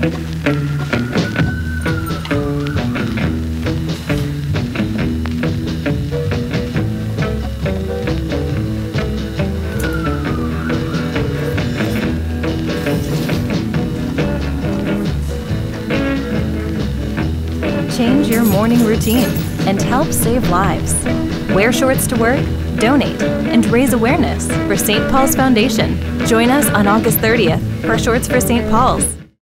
Change your morning routine and help save lives. Wear shorts to work, donate, and raise awareness for St. Paul's Foundation. Join us on August 30th for Shorts for St. Paul's.